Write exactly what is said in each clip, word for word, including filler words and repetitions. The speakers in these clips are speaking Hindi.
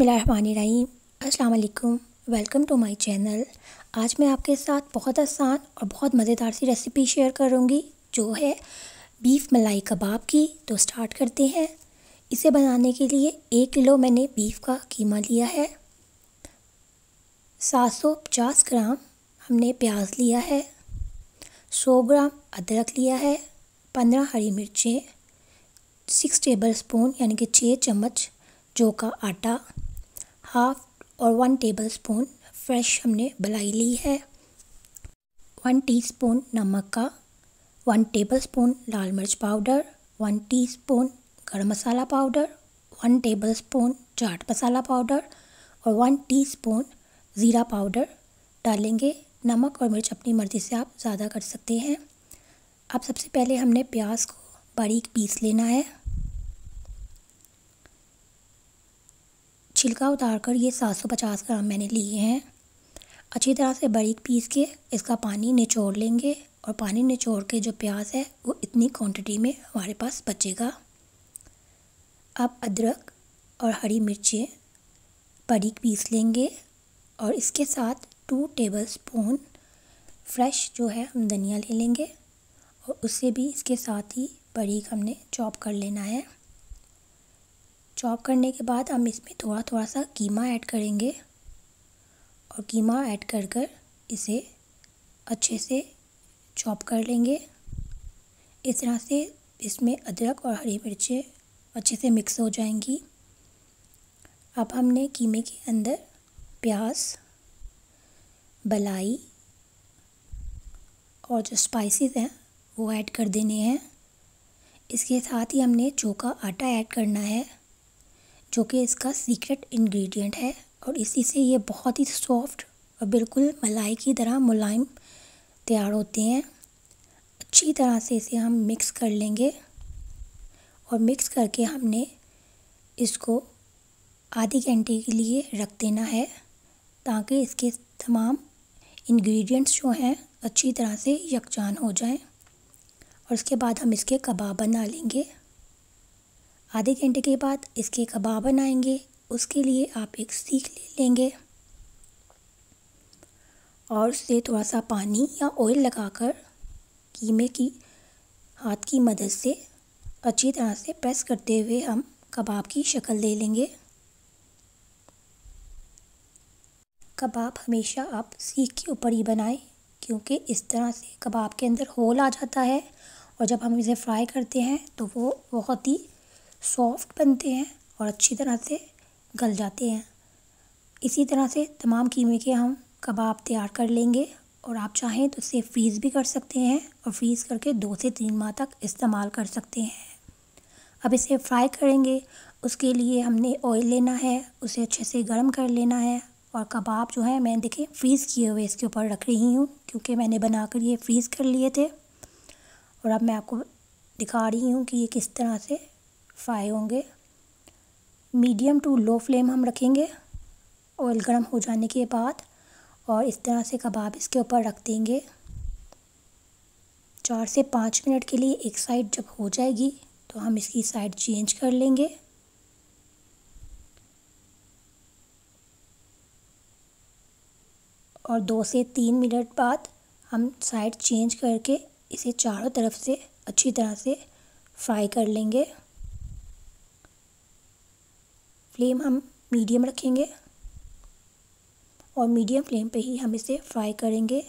बिस्मिल्लाहिर्रहमानिर्रहीम। अस्सलाम वालेकुम, वेलकम टू माय चैनल। आज मैं आपके साथ बहुत आसान और बहुत मज़ेदार सी रेसिपी शेयर करूंगी जो है बीफ मलाई कबाब की। तो स्टार्ट करते हैं। इसे बनाने के लिए एक किलो मैंने बीफ का कीमा लिया है। सात सौ पचास ग्राम हमने प्याज लिया है। सौ ग्राम अदरक लिया है। पंद्रह हरी मिर्चें, सिक्स टेबल स्पून यानी कि छः चम्मच जौ का आटा, हाफ और वन टेबल स्पून फ्रेश हमने मलाई ली है। वन टीस्पून नमक का, वन टेबल स्पून लाल मिर्च powder, one teaspoon garam masala powder, one tablespoon chaat masala powder और वन टीस्पून ज़ीरा पाउडर डालेंगे। नमक और मिर्च अपनी मर्ज़ी से आप ज़्यादा कर सकते हैं। अब सबसे पहले हमने प्याज को बारीक पीस लेना है। छिलका उतारकर ये सात सौ पचास ग्राम मैंने लिए हैं। अच्छी तरह से बारीक पीस के इसका पानी निचोड़ लेंगे और पानी निचोड़ के जो प्याज है वो इतनी क्वांटिटी में हमारे पास बचेगा। अब अदरक और हरी मिर्चें बारीक पीस लेंगे और इसके साथ टू टेबल स्पून फ्रेश जो है हम धनिया ले लेंगे और उससे भी इसके साथ ही बारीक हमने चॉप कर लेना है। चॉप करने के बाद हम इसमें थोड़ा थोड़ा सा कीमा ऐड करेंगे और कीमा ऐड कर कर इसे अच्छे से चॉप कर लेंगे। इस तरह से इसमें अदरक और हरी मिर्चें अच्छे से मिक्स हो जाएंगी। अब हमने कीमे के अंदर प्याज, मलाई और जो स्पाइसेस हैं वो ऐड कर देने हैं। इसके साथ ही हमने जौ का आटा ऐड करना है जो कि इसका सीक्रेट इंग्रेडिएंट है और इसी से ये बहुत ही सॉफ्ट और बिल्कुल मलाई की तरह मुलायम तैयार होते हैं। अच्छी तरह से इसे हम मिक्स कर लेंगे और मिक्स करके हमने इसको आधे घंटे के लिए रख देना है ताकि इसके तमाम इंग्रेडिएंट्स जो हैं अच्छी तरह से यकजान हो जाएं और उसके बाद हम इसके कबाब बना लेंगे। आधे घंटे के बाद इसके कबाब बनाएंगे। उसके लिए आप एक सीख ले लेंगे और उससे थोड़ा सा पानी या ऑयल लगाकर कीमे की हाथ की मदद से अच्छी तरह से प्रेस करते हुए हम कबाब की शक्ल दे लेंगे। कबाब हमेशा आप सीख के ऊपर ही बनाएं क्योंकि इस तरह से कबाब के अंदर होल आ जाता है और जब हम इसे फ्राई करते हैं तो वो बहुत ही सॉफ्ट बनते हैं और अच्छी तरह से गल जाते हैं। इसी तरह से तमाम कीमे के हम कबाब तैयार कर लेंगे और आप चाहें तो इसे फ्रीज़ भी कर सकते हैं और फ्रीज़ करके दो से तीन माह तक इस्तेमाल कर सकते हैं। अब इसे फ्राई करेंगे। उसके लिए हमने ऑयल लेना है, उसे अच्छे से गर्म कर लेना है और कबाब जो है मैं देखें फ्रीज़ किए हुए इसके ऊपर रख रही हूँ क्योंकि मैंने बनाकर ये फ्रीज़ कर लिए थे। और अब मैं आपको दिखा रही हूँ कि ये किस तरह से फ्राई होंगे। मीडियम टू लो फ्लेम हम रखेंगे ऑयल गर्म हो जाने के बाद और इस तरह से कबाब इसके ऊपर रख देंगे। चार से पाँच मिनट के लिए एक साइड जब हो जाएगी तो हम इसकी साइड चेंज कर लेंगे। और दो से तीन मिनट बाद हम साइड चेंज करके इसे चारों तरफ से अच्छी तरह से फ्राई कर लेंगे। फ्लेम हम मीडियम रखेंगे और मीडियम फ्लेम पे ही हम इसे फ्राई करेंगे।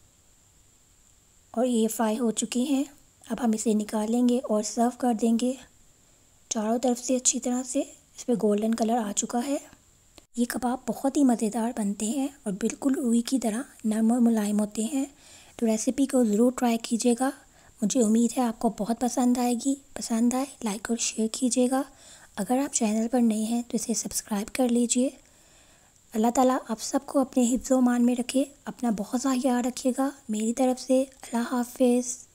और ये फ्राई हो चुके हैं। अब हम इसे निकालेंगे और सर्व कर देंगे। चारों तरफ से अच्छी तरह से इस पर गोल्डन कलर आ चुका है। ये कबाब बहुत ही मज़ेदार बनते हैं और बिल्कुल रुई की तरह नरम और मुलायम होते हैं। तो रेसिपी को ज़रूर ट्राई कीजिएगा। मुझे उम्मीद है आपको बहुत पसंद आएगी। पसंद आए लाइक और शेयर कीजिएगा। अगर आप चैनल पर नए हैं तो इसे सब्सक्राइब कर लीजिए। अल्लाह ताला आप सबको अपने हिफ्ज़-ओ-मान में रखे। अपना बहुत सा ख्याल रखिएगा। मेरी तरफ़ से अल्लाह हाफ़िज़।